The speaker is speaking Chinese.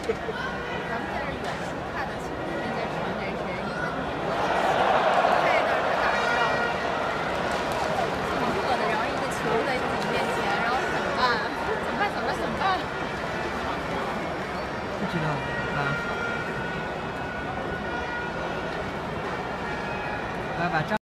咱们在这远处看的，其实人家传这谁，在那儿他哪知道挺热的，然后一个球在自己面前，然后怎么办？怎么办？怎么办？怎么办？ 不知道啊。来把账。